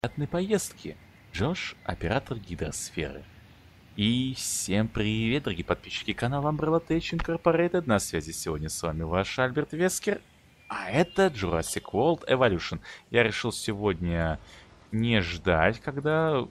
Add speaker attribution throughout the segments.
Speaker 1: приятной поездки. Джош, оператор гидросферы. И всем привет, дорогие подписчики канала Umbrella Tech Incorporated. На связи сегодня с вами ваш Альберт Вескер. А это Jurassic World Evolution. Я решил сегодня не ждать, когда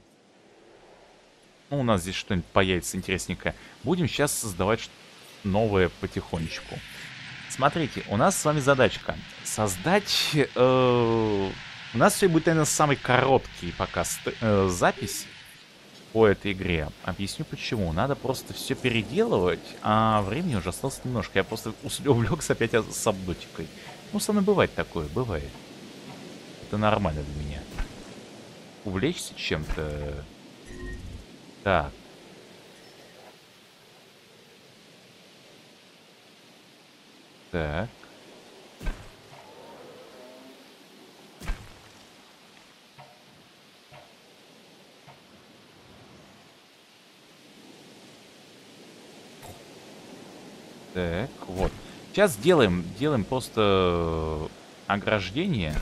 Speaker 1: у нас здесь что-нибудь появится интересненькое. Будем сейчас создавать новое потихонечку. Смотрите, у нас с вами задачка. Создать... У нас все будет, наверное, самый короткий пока запись по этой игре. Объясню почему. Надо просто все переделывать, а времени уже осталось немножко. Я просто увлекся опять с обдотикой. Ну, со мной бывает такое, бывает. Это нормально для меня. Увлечься чем-то... Так. Так. Так, вот. Сейчас делаем просто ограждение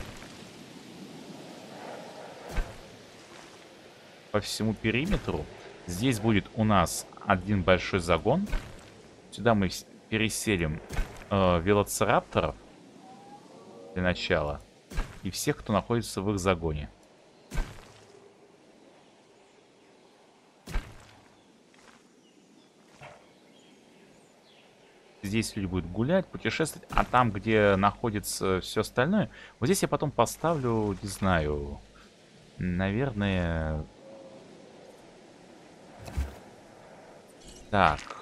Speaker 1: по всему периметру. Здесь будет у нас один большой загон. Сюда мы переселим велоцирапторов для начала. И всех, кто находится в их загоне. Здесь люди будут гулять, путешествовать. А там, где находится все остальное, вот здесь я потом поставлю, не знаю, наверное... Так.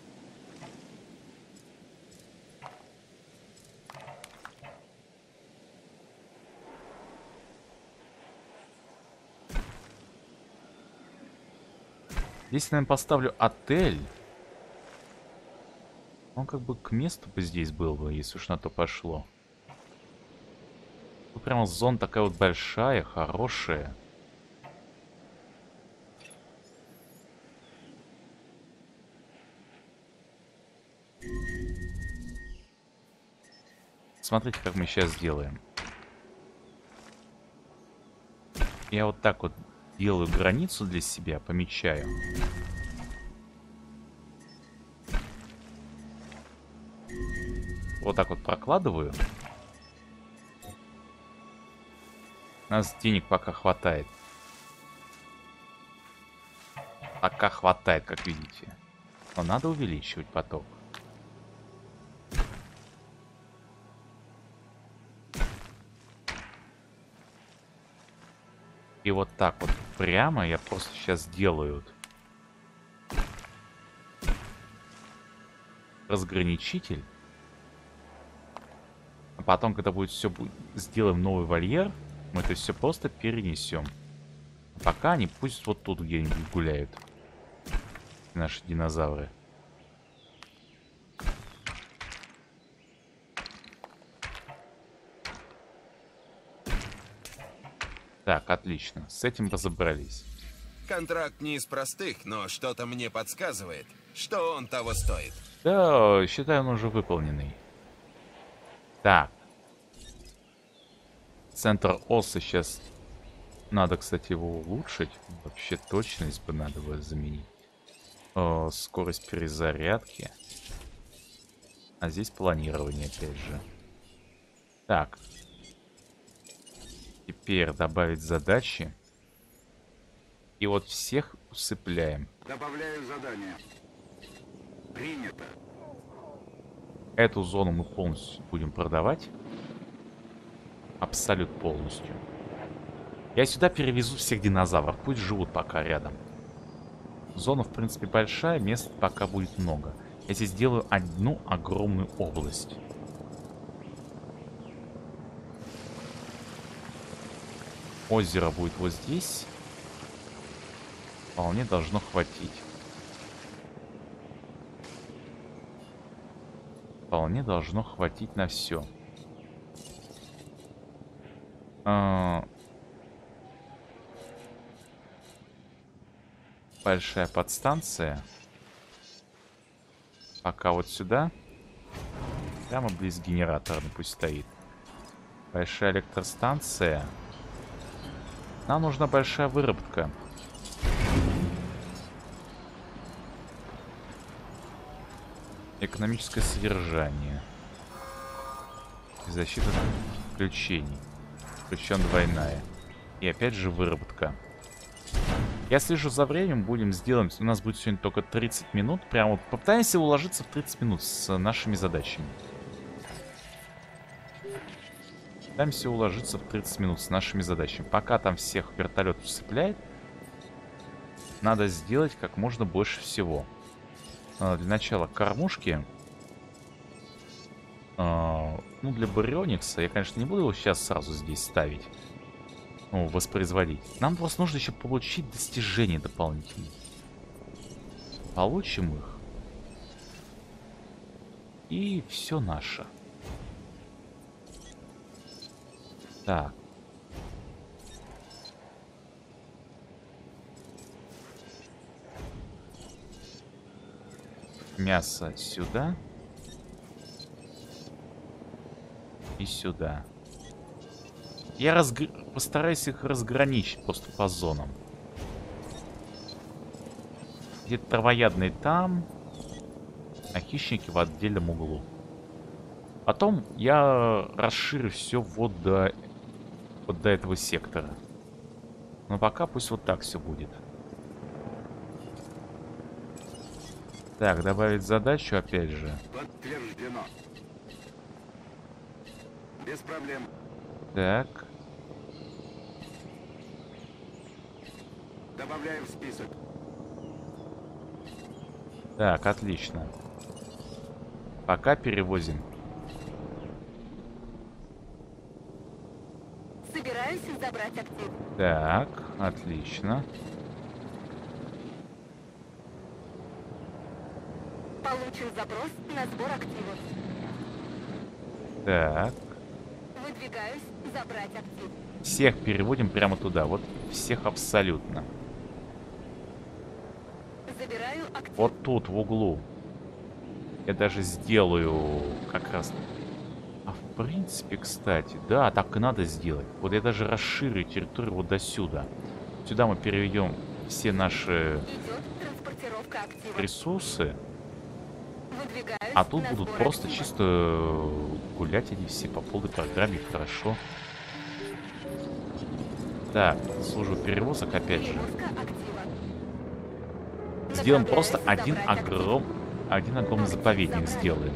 Speaker 1: Здесь, наверное, поставлю отель. Он как бы к месту бы здесь был бы, если уж на то пошло. Тут прямо зона такая вот большая, хорошая. Смотрите, как мы сейчас делаем. Я вот так вот делаю границу для себя, помечаю. Вот так вот прокладываю. У нас денег пока хватает. Пока хватает, как видите. Но надо увеличивать поток. И вот так вот прямо я просто сейчас делаю разграничитель. А потом, когда будет все, сделаем новый вольер, мы это все просто перенесем. Пока они пусть вот тут где-нибудь гуляют. Наши динозавры. Так, отлично. С этим разобрались.
Speaker 2: Контракт не из простых, но что-то мне подсказывает, что он того стоит.
Speaker 1: Да, считаю, он уже выполненный. Так. Центр оса сейчас... Надо, кстати, его улучшить. Вообще точность бы надо было заменить. Скорость перезарядки. А здесь планирование, опять же. Так. Теперь добавить задачи. И вот всех усыпляем.
Speaker 3: Добавляю задание. Принято.
Speaker 1: Эту зону мы полностью будем продавать. Абсолютно полностью. Я сюда перевезу всех динозавров. Пусть живут пока рядом. Зона, в принципе, большая. Мест пока будет много. Я здесь сделаю одну огромную область. Озеро будет вот здесь. Вполне должно хватить. Вполне должно хватить на все. Большая подстанция. Пока вот сюда. Прямо близ генератора пусть стоит. Большая электростанция. Нам нужна большая выработка. Экономическое содержание. Защита включений. Включен двойная. И опять же выработка. Я слежу за временем, будем сделать. У нас будет сегодня только 30 минут. Прям вот попытаемся уложиться в 30 минут с нашими задачами. Пытаемся уложиться в 30 минут с нашими задачами. Пока там всех вертолет усыпляет, надо сделать как можно больше всего. Для начала кормушки. Ну, для Барионикса я, конечно, не буду его сейчас сразу здесь ставить. Ну, воспроизводить. Нам просто нужно еще получить достижения дополнительные. Получим их. И все наше. Так. Мясо сюда. И сюда. Я постараюсь их разграничить просто по зонам. Где-то травоядные там, а хищники в отдельном углу. Потом я расширю все вот до этого сектора. Но пока пусть вот так все будет. Так, добавить задачу опять же.
Speaker 3: Подтверждено. Без проблем.
Speaker 1: Так.
Speaker 3: Добавляю в список.
Speaker 1: Так, отлично. Пока перевозим.
Speaker 4: Собираюсь забрать актив.
Speaker 1: Так, отлично.
Speaker 4: Получен запрос на сбор активов.
Speaker 1: Так.
Speaker 4: Выдвигаюсь забрать актив.
Speaker 1: Всех переводим прямо туда. Вот всех абсолютно.
Speaker 4: Забираю актив.
Speaker 1: Вот тут, в углу. Я даже сделаю как раз... А в принципе, кстати, да, так и надо сделать. Вот я даже расширю территорию вот до сюда. Сюда мы переведем все наши
Speaker 4: Идет транспортировка активов.
Speaker 1: ресурсы.
Speaker 4: Выдвигаюсь
Speaker 1: А тут
Speaker 4: на
Speaker 1: будут
Speaker 4: сбор
Speaker 1: просто
Speaker 4: активов.
Speaker 1: чисто гулять они все по полной программе. Хорошо. Так, служба перевозок опять же.
Speaker 4: Перевозка актива.
Speaker 1: Сделаем
Speaker 4: Направляюсь
Speaker 1: просто один
Speaker 4: забрать актив.
Speaker 1: огромный заповедник сделаем.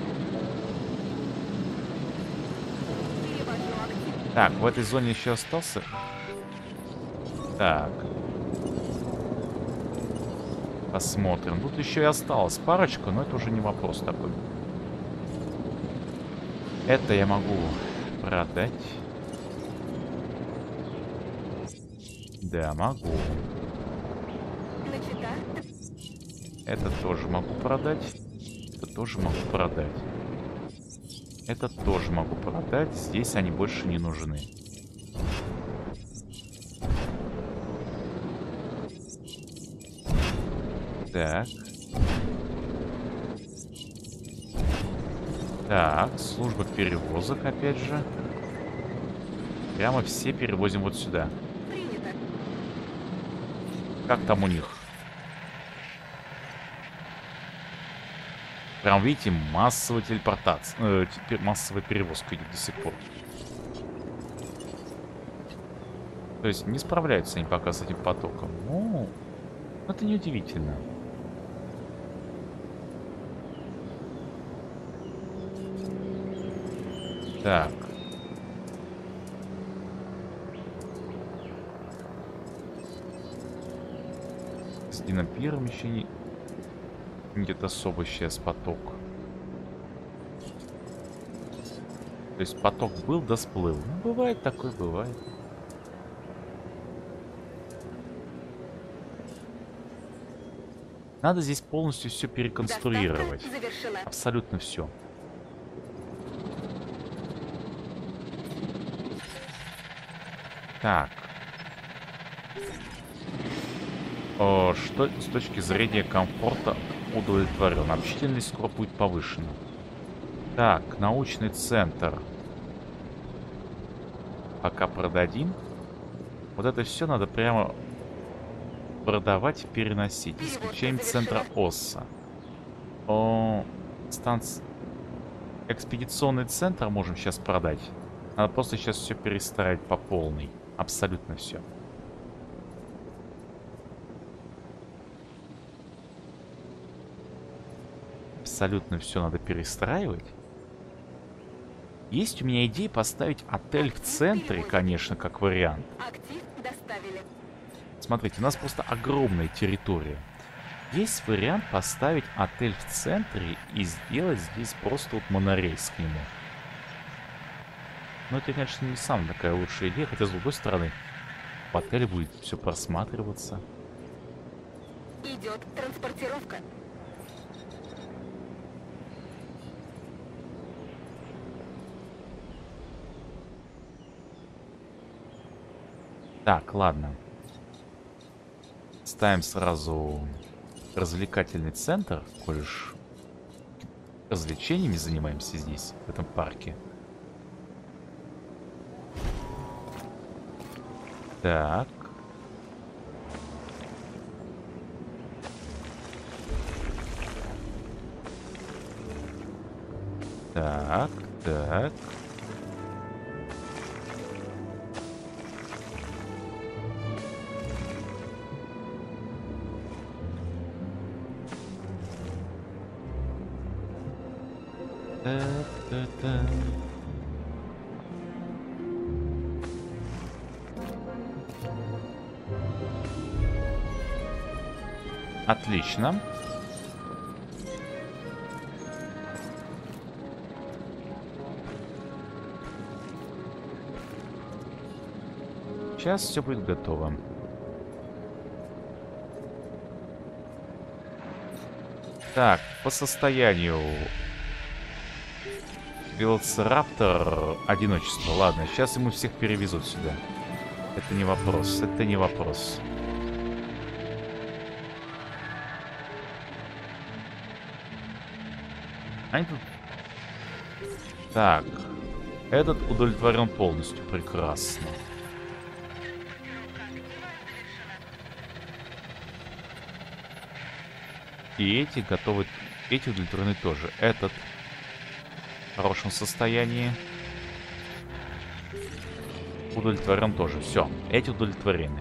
Speaker 4: Перевожу актив.
Speaker 1: Так, в этой зоне еще остался. Так. Посмотрим. Тут еще и осталось парочку, но это уже не вопрос такой. Это я могу продать. Да, могу.
Speaker 4: Начата.
Speaker 1: Это тоже могу продать. Это тоже могу продать. Это тоже могу продать. Здесь они больше не нужны. Так. Так, служба перевозок опять же. Прямо все перевозим вот сюда.
Speaker 4: Принято.
Speaker 1: Как там у них? Прям, видите, массовая телепортация. Теперь массовая перевозка идет до сих пор. То есть не справляются они пока с этим потоком. Ну, это неудивительно. Так. С Динопиром еще не... Нет особо сейчас поток. То есть поток был, да сплыл. Ну, бывает такое, бывает. Надо здесь полностью все переконструировать.
Speaker 4: Доставка завершена.
Speaker 1: Абсолютно все. Так. Что с точки зрения комфорта удовлетворен? Общительность скоро будет повышена. Так, научный центр. Пока продадим. Вот это все надо прямо продавать и переносить. Исключаем центра Осса. О, экспедиционный центр можем сейчас продать. Надо просто сейчас все перестраивать по полной. Абсолютно все. Абсолютно все надо перестраивать. Есть у меня идея поставить отель в центре, конечно, как вариант.
Speaker 4: Актив доставили.
Speaker 1: Смотрите, у нас просто огромная территория. Есть вариант поставить отель в центре и сделать здесь просто вот монорейс к нему. Но это, конечно, не самая такая лучшая идея, хотя, с другой стороны, в отеле будет все просматриваться.
Speaker 4: Идет транспортировка.
Speaker 1: Так, ладно. Ставим сразу развлекательный центр, коль уж развлечениями занимаемся здесь, в этом парке. Так. Так, так. Та-та-та. Отлично. Сейчас все будет готово. Так, по состоянию Велоцираптор одиночество. Ладно, сейчас ему всех перевезут сюда. Это не вопрос, это не вопрос. Они тут... Так. Этот удовлетворен полностью. Прекрасно. И эти готовы... Эти удовлетворены тоже. Этот в хорошем состоянии. Удовлетворен тоже. Все. Эти удовлетворены.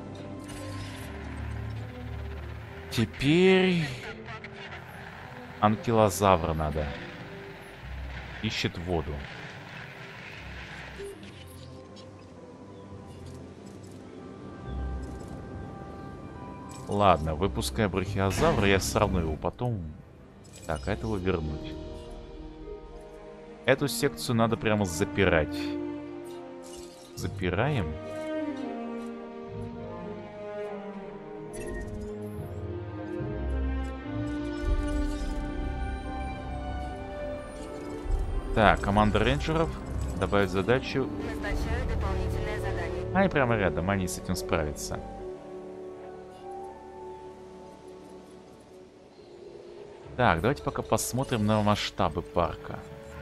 Speaker 1: Теперь... Анкилозавра надо. Ищет воду. Ладно, выпуская брахиозавра, я сравну его потом. Так, этого вернуть. Эту секцию надо прямо запирать. Запираем. Так, команда рейнджеров. Добавить задачу.
Speaker 4: Назначаю дополнительное задание.
Speaker 1: Они прямо рядом, они с этим справятся. Так, давайте пока посмотрим на масштабы парка.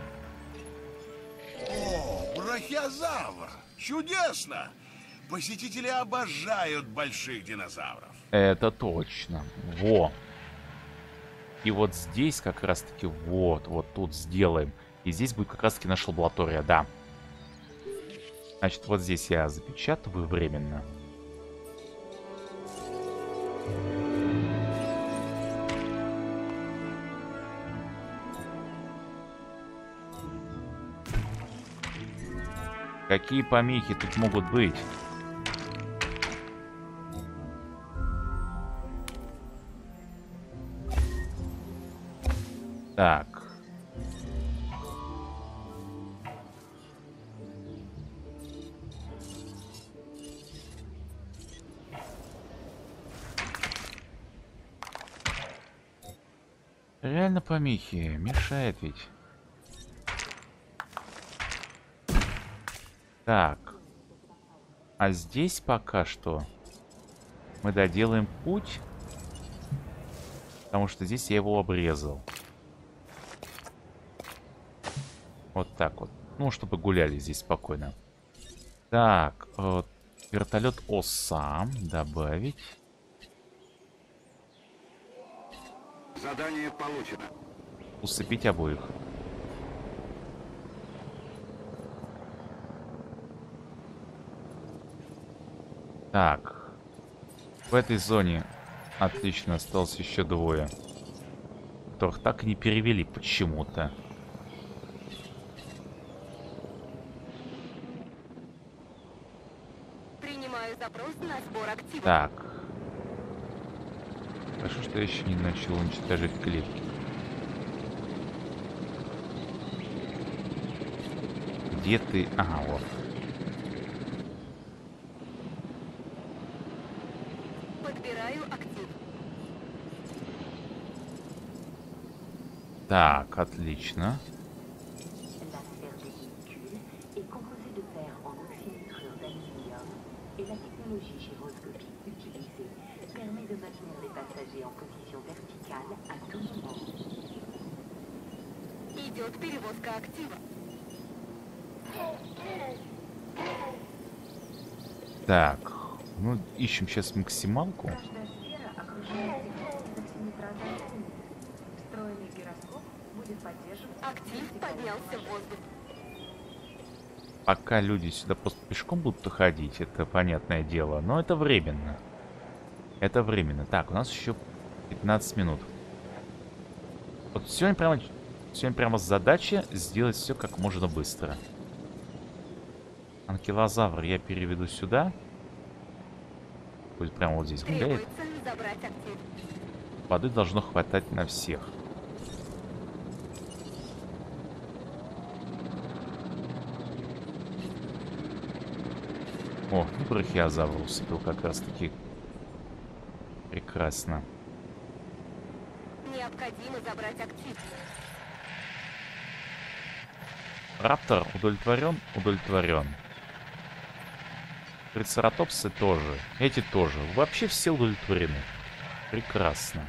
Speaker 5: О, брахиозавр! Чудесно! Посетители обожают больших динозавров.
Speaker 1: Это точно. Во. И вот здесь как раз-таки вот тут сделаем. И здесь будет как раз-таки наша лаборатория, да. Значит, вот здесь я запечатываю временно. Какие помехи тут могут быть? Так. Реально помехи. Мешает ведь. Так. А здесь пока что мы доделаем путь. Потому что здесь я его обрезал. Вот так вот. Ну, чтобы гуляли здесь спокойно. Так. Вертолет ОСА добавить.
Speaker 3: Задание получено.
Speaker 1: Усыпить обоих. Так. В этой зоне отлично, осталось еще двое, которых так и не перевели почему-то.
Speaker 4: Принимаю запрос на сбор активов.
Speaker 1: Так. Хорошо, что я еще не начал уничтожать клетки. Где ты? Ага, вот.
Speaker 4: Подбираю актив.
Speaker 1: Так, отлично.
Speaker 6: La sphère des véhicules est composée de paires en oxynitrure d'aluminium et la technologie gyroscopique utilisée permet de maintenir les passagers en position verticale à tout moment.
Speaker 4: Идет перевозка актива.
Speaker 1: Так, ну ищем сейчас максималку.
Speaker 6: Каждая сфера окружает технологией оксинитраза алюминия. Встроенный гироскоп будет поддерживать...
Speaker 4: Актив поднялся в воздух.
Speaker 1: Пока люди сюда просто пешком будут ходить, это понятное дело, но это временно. Это временно. Так, у нас еще 15 минут. Вот сегодня прямо задача сделать все как можно быстро. Анкилозавр я переведу сюда. Пусть прямо вот здесь гуляет.
Speaker 4: Требуется забрать актив.
Speaker 1: Воды должно хватать на всех. О, и брахиозавр усыпил как раз таки. Прекрасно.
Speaker 4: Необходимо забрать актив.
Speaker 1: Раптор удовлетворен? Удовлетворен. Трицератопсы тоже. Эти тоже. Вообще все удовлетворены. Прекрасно.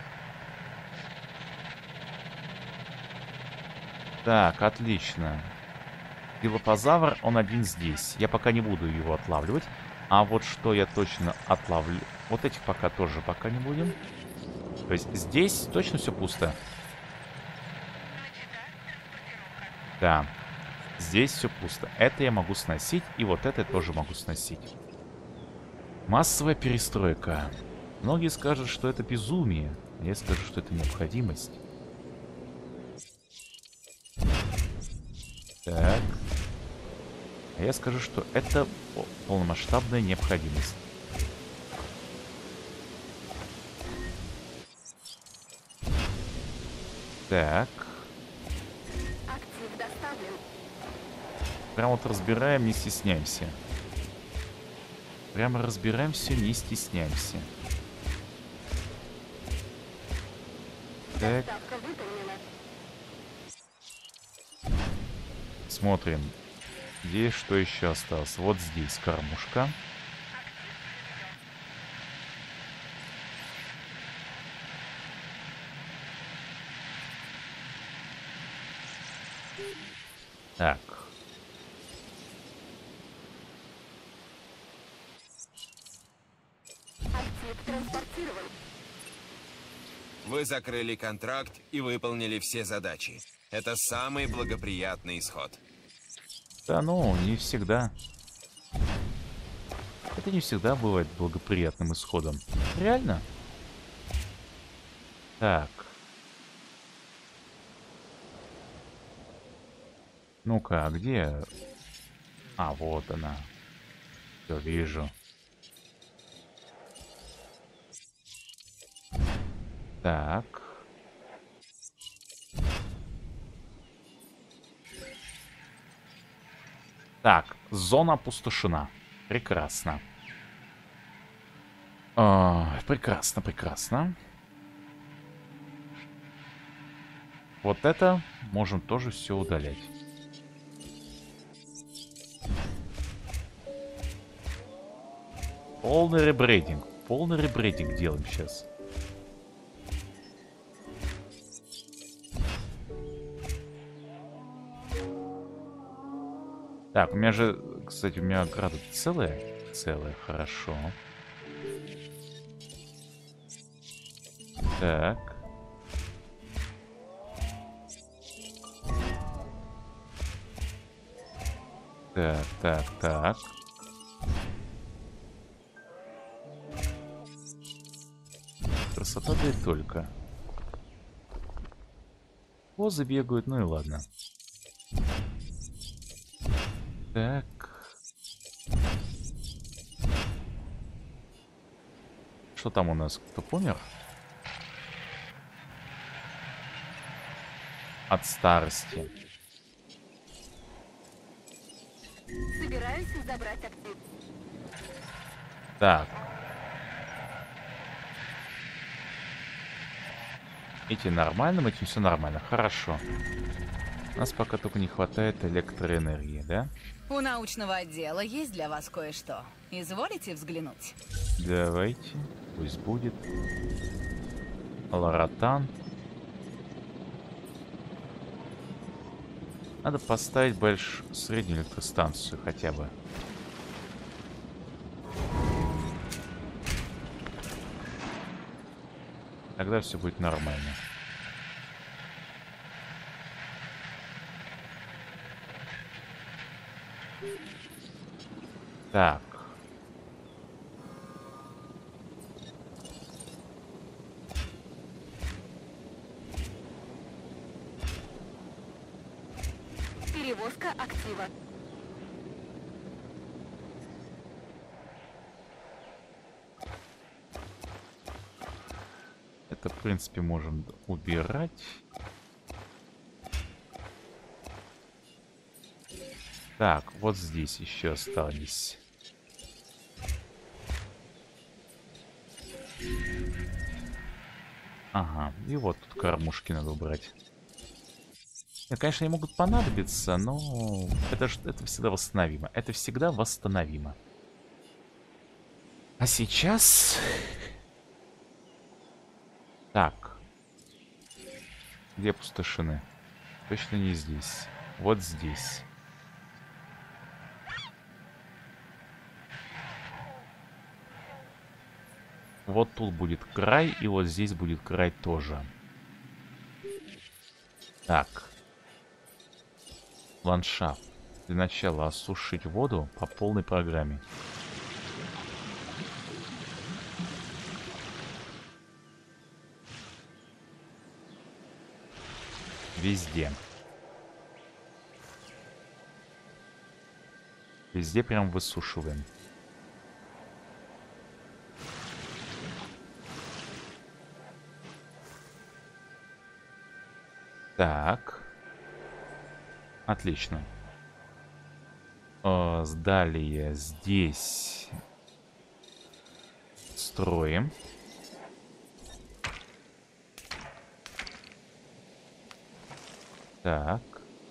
Speaker 1: Так, отлично. Дилофазавр, он один здесь. Я пока не буду его отлавливать. А вот что я точно отлавлю... Вот этих пока не будем. То есть здесь точно все пусто. Да. Здесь все пусто. Это я могу сносить. И вот это я тоже могу сносить. Массовая перестройка. Многие скажут, что это безумие. А я скажу, что это необходимость. Так. А я скажу, что это полномасштабная необходимость. Так.
Speaker 4: Актив доставлен.
Speaker 1: Прям вот разбираем, не стесняемся. Прямо разбираем все, не стесняемся. Так.
Speaker 4: Доставка выполнена.
Speaker 1: Смотрим. Здесь что еще осталось? Вот здесь кормушка. Так.
Speaker 4: Актив транспортирован.
Speaker 2: Вы закрыли контракт и выполнили все задачи. Это самый благоприятный исход.
Speaker 1: Да ну, не всегда. Это не всегда бывает благоприятным исходом. Реально? Так. Ну-ка, а где... А, вот она. Все, вижу. Так. Так, зона опустошена. Прекрасно. Прекрасно, прекрасно. Вот это можем тоже все удалять. Полный ребрейдинг. Полный ребрейдинг делаем сейчас. Так, у меня же, кстати, у меня ограда целая. целое, хорошо. Так. Так. Красота, да и только. Позы бегают, ну и ладно. Так. Что там у нас? Кто помер? От старости.
Speaker 4: Собираюсь забрать актив.
Speaker 1: Так. Эти нормальным, этим все нормально. Хорошо. У нас пока только не хватает электроэнергии, да?
Speaker 7: У научного отдела есть для вас кое-что. Изволите взглянуть?
Speaker 1: Давайте. Пусть будет. Ларатан. Надо поставить среднюю электростанцию хотя бы. Тогда все будет нормально. Так.
Speaker 4: Перевозка актива.
Speaker 1: Это, в принципе, можем убирать. Так, вот здесь еще остались. Ага, и вот тут кормушки надо убрать. Нет, конечно, они могут понадобиться, но это всегда восстановимо. Это всегда восстановимо. А сейчас... Так. Где опустошены? Точно не здесь. Вот здесь. Вот тут будет край, и вот здесь будет край тоже. Так. Ландшафт. Для начала осушить воду по полной программе. Везде. Везде прям высушиваем. Так. Отлично. Далее здесь строим. Так.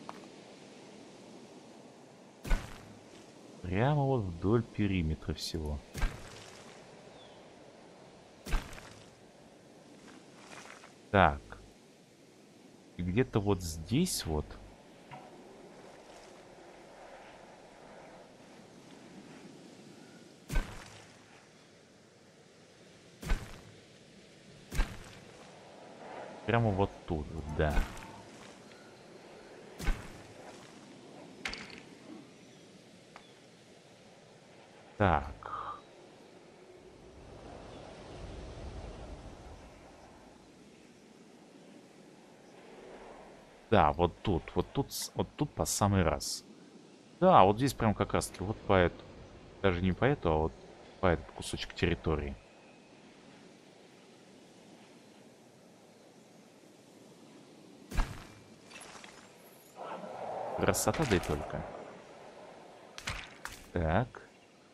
Speaker 1: Прямо вот вдоль периметра всего. Так. И где-то вот здесь вот. Прямо вот тут, да. Так. Да, вот тут по самый раз. Да, вот здесь прям как раз таки вот по эту. Даже не по эту, а вот по этот кусочек территории. Красота, да и только. Так.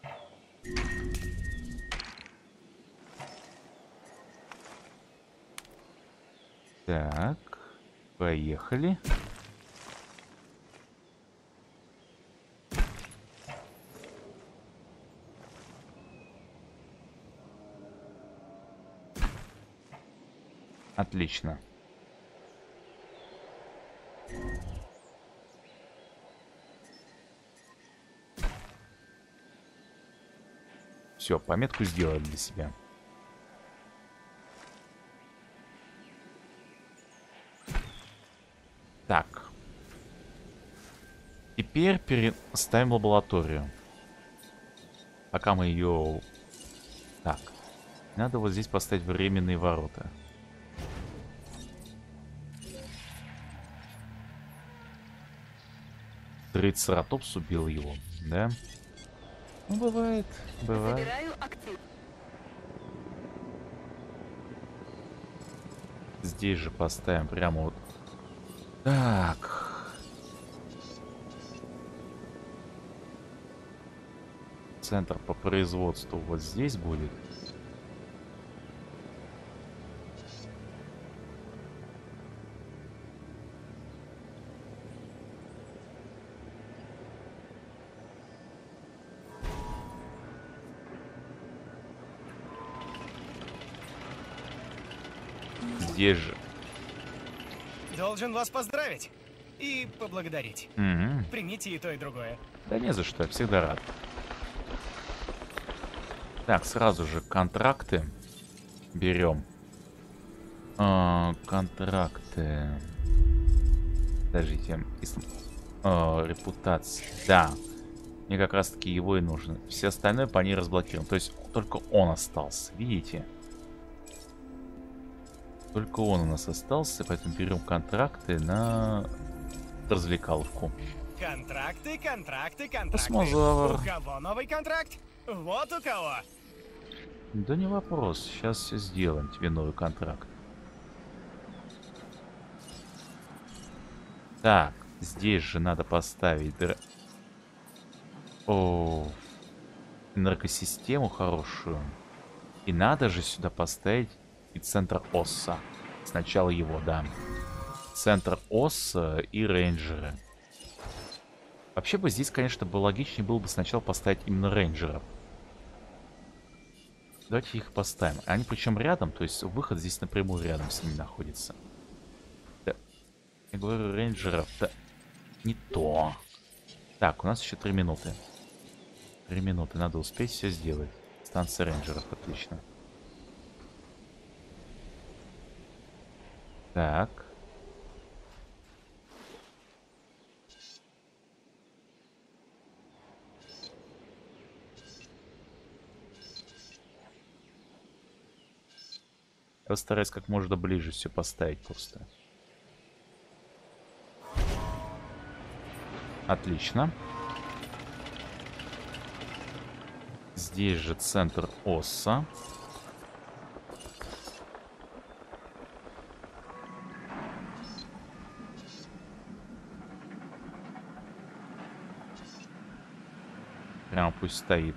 Speaker 1: Так. Поехали. Отлично. Все, пометку сделали для себя. Так. Теперь ставим лабораторию. Пока мы ее... Так. Надо вот здесь поставить временные ворота. Трицератопс убил его, да? Ну, бывает, бывает.
Speaker 4: Собираю актив.
Speaker 1: Здесь же поставим прямо вот. Так. Центр по производству вот здесь будет. Здесь же.
Speaker 8: Должен вас поздравить и поблагодарить.
Speaker 1: Угу.
Speaker 8: Примите и то, и другое.
Speaker 1: Да не за что, я всегда рад. Так, сразу же контракты берем. Контракты. Подождите. Репутация. Да. Мне как раз таки его и нужно. Все остальное по ней разблокируем. То есть только он остался. Видите? Только он у нас остался. Поэтому берем контракты на развлекаловку.
Speaker 8: Контракты, контракты, контракты.
Speaker 1: Космозавр.
Speaker 8: У кого новый контракт? Вот у кого.
Speaker 1: Да не вопрос. Сейчас все сделаем. Тебе новый контракт. Так. Здесь же надо поставить... О, энергосистему хорошую. И надо же сюда поставить и центр Осса. Сначала его, да. Центр Осса и рейнджеры. Вообще бы здесь, конечно, бы логичнее было бы сначала поставить именно рейнджеров. Давайте их поставим. Они причем рядом, то есть выход здесь напрямую рядом с ними находится. Да. Я говорю рейнджеров. Да. Не то. Так, у нас еще 3 минуты. 3 минуты. Надо успеть все сделать. Станция рейнджеров. Отлично. Так. Я постараюсь как можно ближе все поставить просто. Отлично. Здесь же центр Осса. Прямо пусть стоит.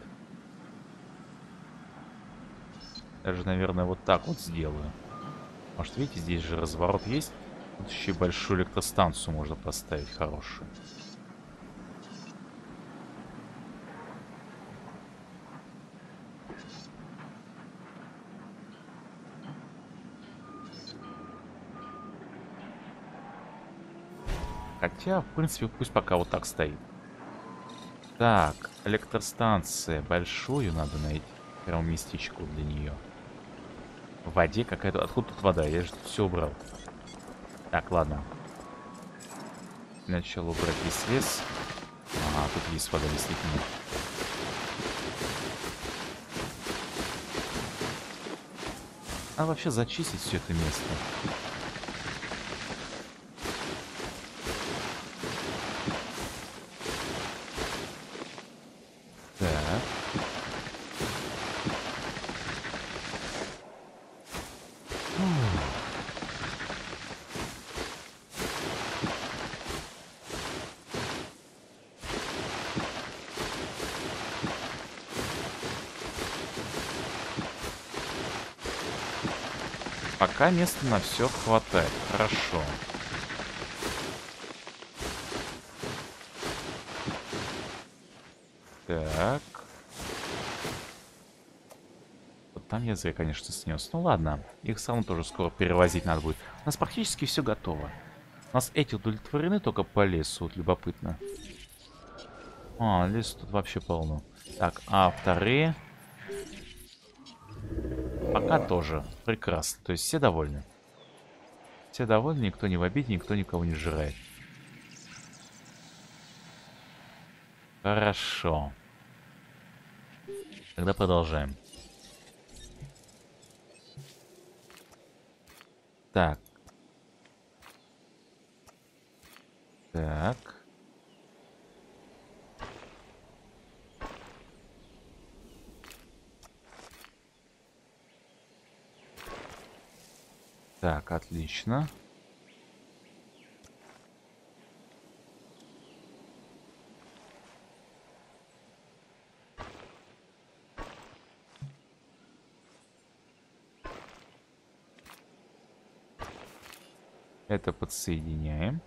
Speaker 1: Даже, наверное, вот так вот сделаю. Может, видите, здесь же разворот есть. Тут еще и большую электростанцию можно поставить хорошую. Хотя, в принципе, пусть пока вот так стоит. Так, электростанция. Большую надо найти. Прям местечку для нее. В воде какая-то... Откуда тут вода? Я же тут все убрал. Так, ладно. Сначала убрать весь лес. Ага, тут есть вода, действительно. Надо вообще зачистить все это место. Пока места на все хватает. Хорошо. Так. Вот там я зря, конечно, снес. Ну ладно. Их все равно тоже скоро перевозить надо будет. У нас практически все готово. У нас эти удовлетворены только по лесу. Вот любопытно. А, лес тут вообще полно. Так, а вторые... Пока тоже. Прекрасно. То есть все довольны. Все довольны, никто не в обиде, никто никого не сжирает. Хорошо. Тогда продолжаем. Так. Так. Так, отлично. Это подсоединяем.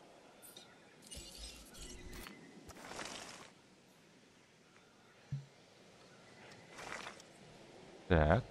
Speaker 1: Так.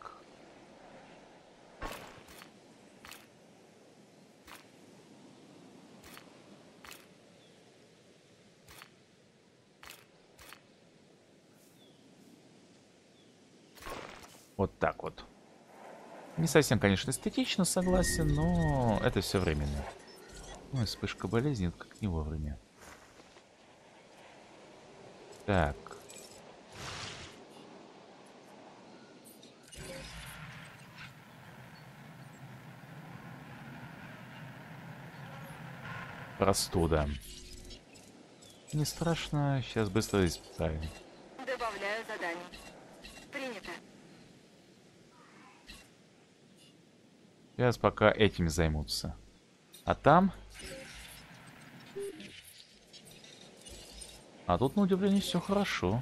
Speaker 1: Вот так вот. Не совсем, конечно, эстетично, согласен, но это все временно. Ой, вспышка болезни, вот как не вовремя. Так. Простуда. Не страшно, сейчас быстро исправим.
Speaker 4: Добавляю задание. Принято.
Speaker 1: Сейчас пока этими займутся. А там... А тут, на удивление, все хорошо.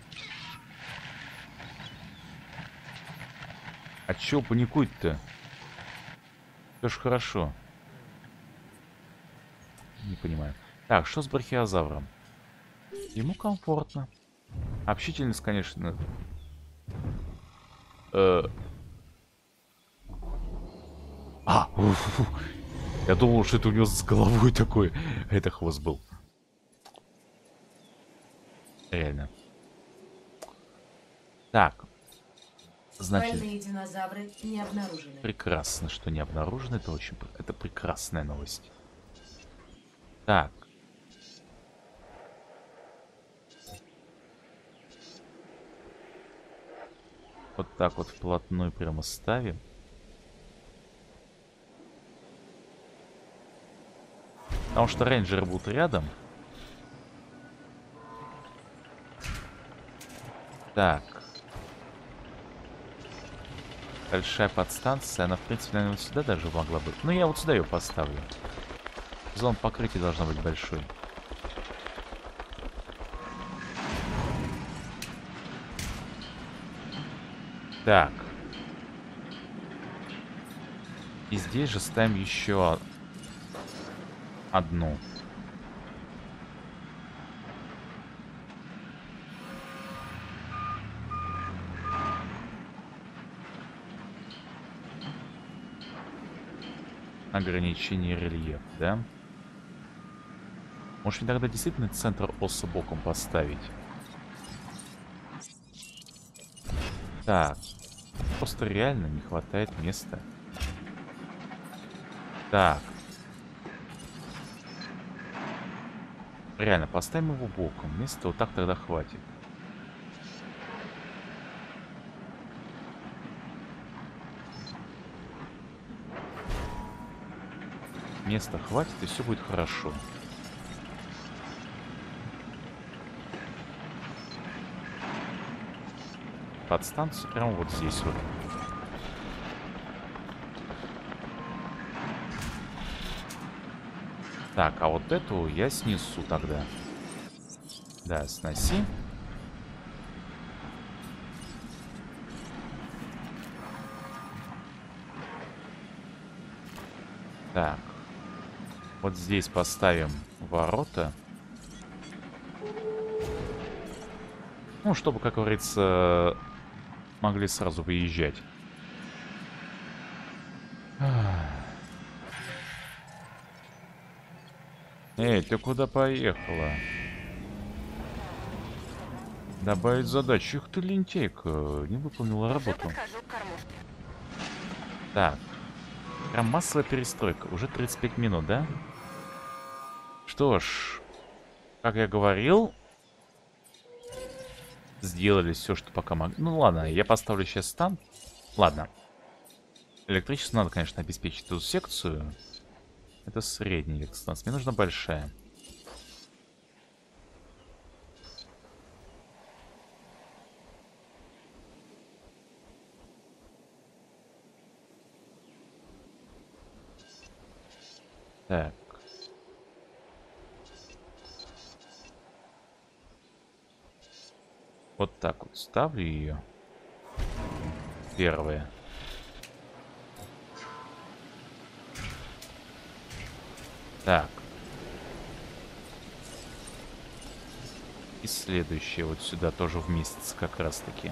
Speaker 1: А чё паникует-то? Все ж хорошо. Не понимаю. Так, что с брахиозавром? Ему комфортно. Общительность, конечно... Я думал, что это у него с головой такой. Это хвост был. Реально. Так. Значит...
Speaker 9: динозавры не обнаружены.
Speaker 1: Прекрасно, что не обнаружено. Это очень... Это прекрасная новость. Так. Вот так вот вплотную прямо ставим. Потому что рейнджеры будут рядом. Так. Большая подстанция. Она, в принципе, наверное, вот сюда даже могла быть. Ну, я вот сюда ее поставлю. Зона покрытия должна быть большой. Так. И здесь же ставим еще одну. Ограничение рельефа, да? Может, мне тогда действительно центр оса боком поставить? Так. Просто реально не хватает места. Так. Реально, поставим его боком. Места вот так тогда хватит. Места хватит, и все будет хорошо. Подстанцию прямо вот здесь вот. Так, а вот эту я снесу тогда. Да, сноси. Так. Вот здесь поставим ворота. Ну, чтобы, как говорится, могли сразу выезжать. Эй, ты куда поехала? Добавить задачу. Их ты лентейка. Не выполнила
Speaker 4: Уже
Speaker 1: работу.
Speaker 4: подхожу к кормушке.
Speaker 1: Так. Прям массовая перестройка. Уже 35 минут, да? Что ж, как я говорил, сделали все, что пока могли. Ну ладно, я поставлю сейчас стан. Ладно. Электричество надо, конечно, обеспечить эту секцию. Это средняя электростанция. Мне нужна большая. Так. Вот так вот ставлю ее. Первая. Так. И следующее вот сюда тоже вместится как раз таки.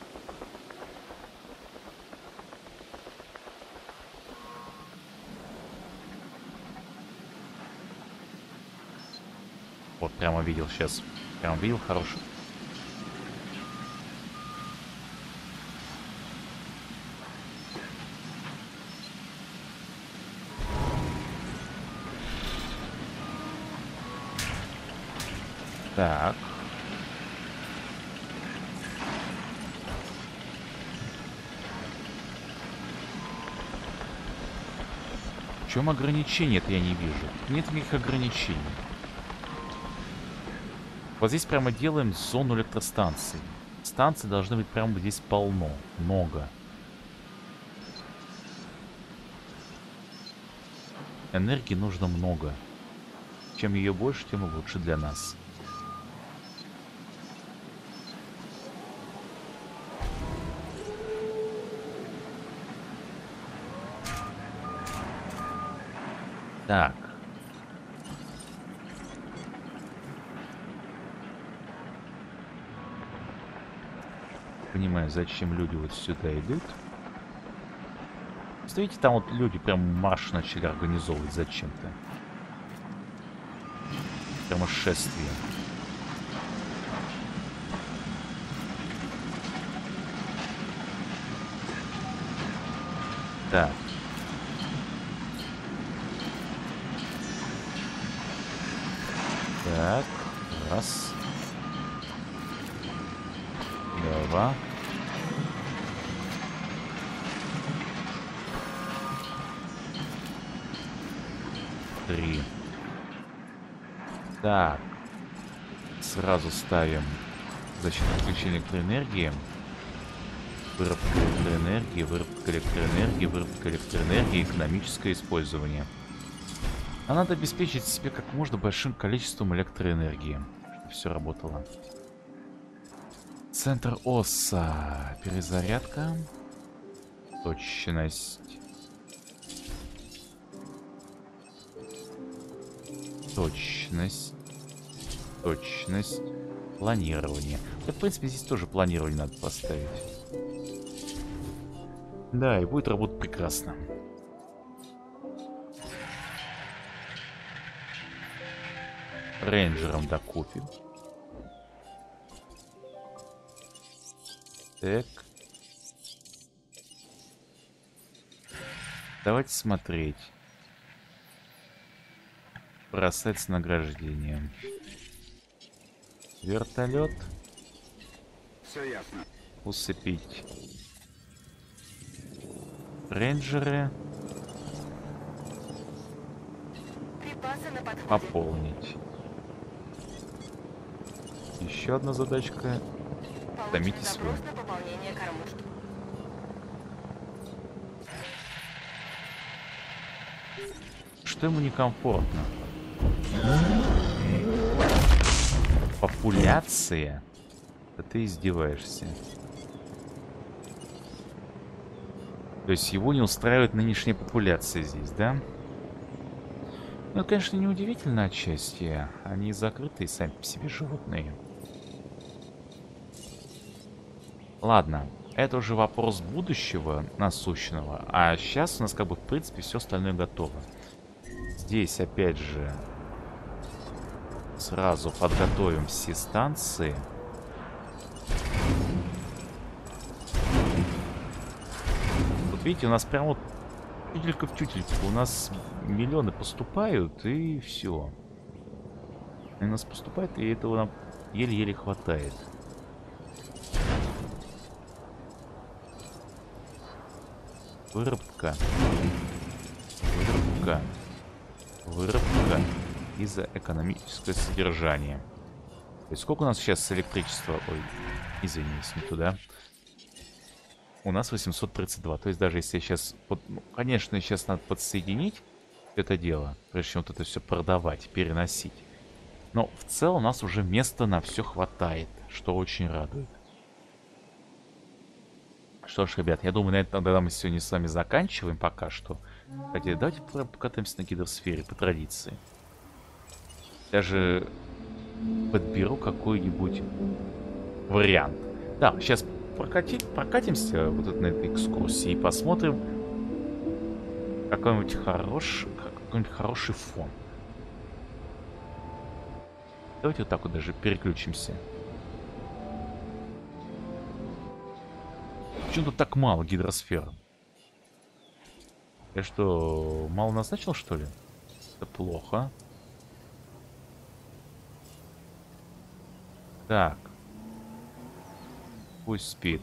Speaker 1: Вот прямо видел сейчас. Прямо видел хороший. Так. В чем ограничения-то я не вижу? Нет никаких ограничений. Вот здесь прямо делаем зону электростанций. Станций должны быть прямо здесь полно. Много. Энергии нужно много. Чем ее больше, тем и лучше для нас. Так. Понимаю, зачем люди вот сюда идут. Смотрите, там вот люди прям марш начали организовывать зачем-то. Прямо шествие. Так. Так, раз. Два. Три. Так. Сразу ставим защиту отключения электроэнергии. Выработка электроэнергии, выработка электроэнергии, выработка электроэнергии, экономическое использование. А надо обеспечить себе как можно большим количеством электроэнергии, чтобы все работало. Центр ОСа. Перезарядка. Точность. Точность. Точность. Планирование. Да, в принципе, здесь тоже планирование надо поставить. Да, и будет работать прекрасно. Рейнджером докупим. Так. Давайте смотреть. Бросать с награждением. Вертолет.
Speaker 3: Все ясно.
Speaker 1: Усыпить. Рейнджеры.
Speaker 4: Припасы на подходе.
Speaker 1: Пополнить. Еще одна задачка. Томите свой.
Speaker 4: Запрос на пополнение кормушки.
Speaker 1: Что ему некомфортно? Популяция? Да ты издеваешься. То есть его не устраивает нынешняя популяция здесь, да? Ну, это, конечно, неудивительно отчасти. Они закрытые сами по себе животные. Ладно, это уже вопрос будущего насущного. А сейчас у нас как бы в принципе все остальное готово. Здесь опять же сразу подготовим все станции. Тут видите, у нас прям вот тютелька в тютельку. У нас миллионы поступают, и все. У нас поступает, и этого нам еле-еле хватает. Выработка. Выработка. Выработка. И за экономическое содержание. То есть сколько у нас сейчас электричества? Ой, извините, не туда. У нас 832. То есть даже если сейчас... Ну, конечно, сейчас надо подсоединить это дело, прежде чем вот это все продавать, переносить. Но в целом у нас уже места на все хватает, что очень радует. Что ж, ребят, я думаю, на этом тогда мы сегодня с вами заканчиваем пока что. Кстати, давайте покатаемся на гидросфере по традиции. Даже подберу какой-нибудь вариант. Да, сейчас прокатимся вот на этой экскурсии и посмотрим какой-нибудь хороший фон. Давайте вот так вот даже переключимся. Почему тут так мало гидросфер? Я что, мало назначил, что ли? Это плохо. Так. Пусть спит.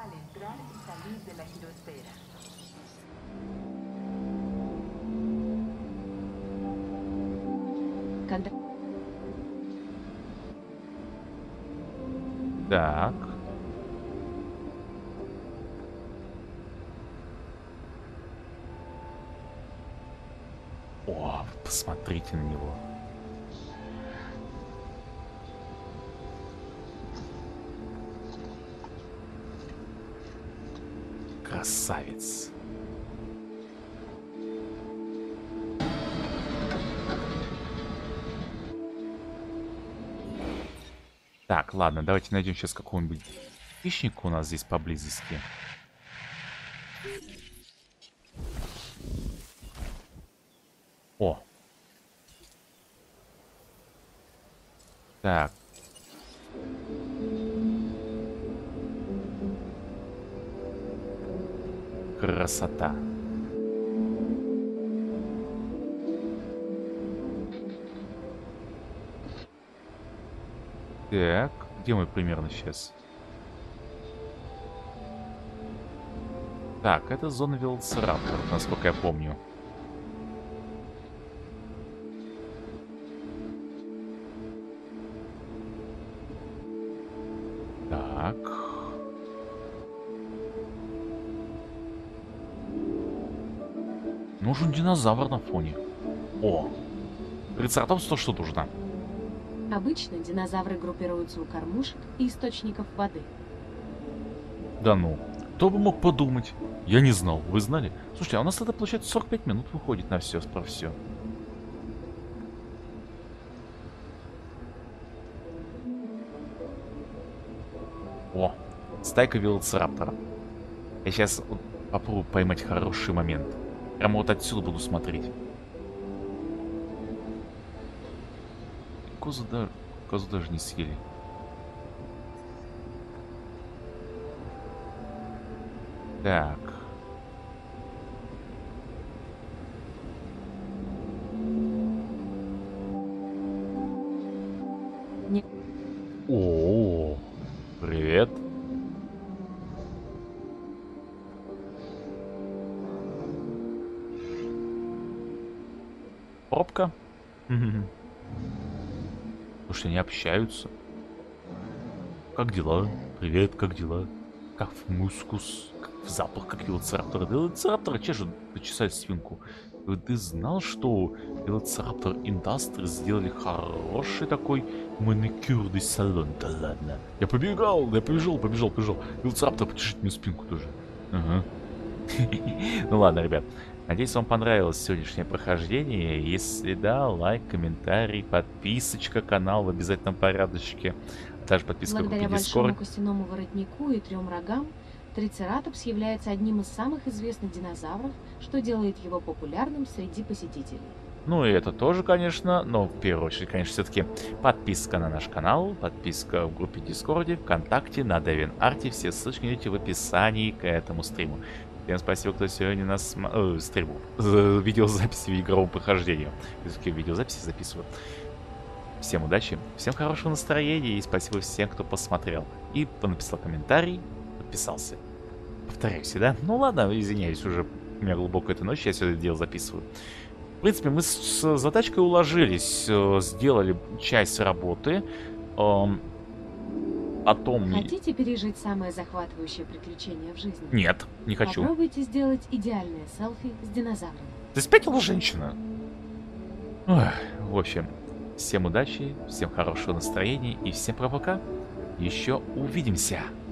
Speaker 1: Так. О, посмотрите на него. Красавец. Так, ладно, давайте найдем сейчас какого-нибудь хищника у нас здесь поблизости. О. Так. Красота. Так, где мы примерно сейчас? Так, это зона велоцирапторов, насколько я помню. Так. Нужен динозавр на фоне. О! Трицератопс что нужно?
Speaker 9: Обычно динозавры группируются у кормушек и источников воды.
Speaker 1: Да ну, кто бы мог подумать? Я не знал, вы знали? Слушайте, а у нас это получается 45 минут выходит на все про все. О, стайка велоцираптора. Я сейчас вот попробую поймать хороший момент. Прямо вот отсюда буду смотреть. Козу даже не съели. Так.
Speaker 9: Не...
Speaker 1: О, привет. Пробка. Слушай, они общаются. Как дела? Привет, как дела? Как в мускус? Как в запах, как велоцираптора? Да велоцираптора чешут, почесать свинку. Ты знал, что Велоцираптор Industries сделали хороший такой маникюрный салон? Да ладно. Я побежал. Велоцираптор почешет мне спинку тоже. Ага. Ну ладно, ребят. Надеюсь, вам понравилось сегодняшнее прохождение. Если да, лайк, комментарий, подписочка, канал в обязательном порядочке. Также подписка в группе
Speaker 9: Благодаря
Speaker 1: Discord.
Speaker 9: большому костяному воротнику и 3 рогам, Трицератопс является одним из самых известных динозавров, что делает его популярным среди посетителей.
Speaker 1: Ну и это тоже, конечно, но в первую очередь, конечно, все-таки подписка на наш канал, подписка в группе Discord, ВКонтакте, на DeviantArt. Все ссылочки найдете в описании к этому стриму. Всем спасибо, кто сегодня нас стримил. Видеозаписи в игровом прохождении. Такие видеозаписи записываю. Всем удачи, всем хорошего настроения и спасибо всем, кто посмотрел. И написал комментарий, подписался. Повторяюсь, да? Ну ладно, извиняюсь, уже у меня глубокая эта ночь, я все это дело записываю. В принципе, мы с задачкой уложились, сделали часть работы. Потом...
Speaker 9: Хотите пережить самое захватывающее приключение в жизни?
Speaker 1: Нет, не хочу.
Speaker 9: Попробуйте сделать идеальное селфи с динозавром.
Speaker 1: Ты спятила, женщина? Ой, в общем, всем удачи, всем хорошего настроения и всем пока. Еще увидимся.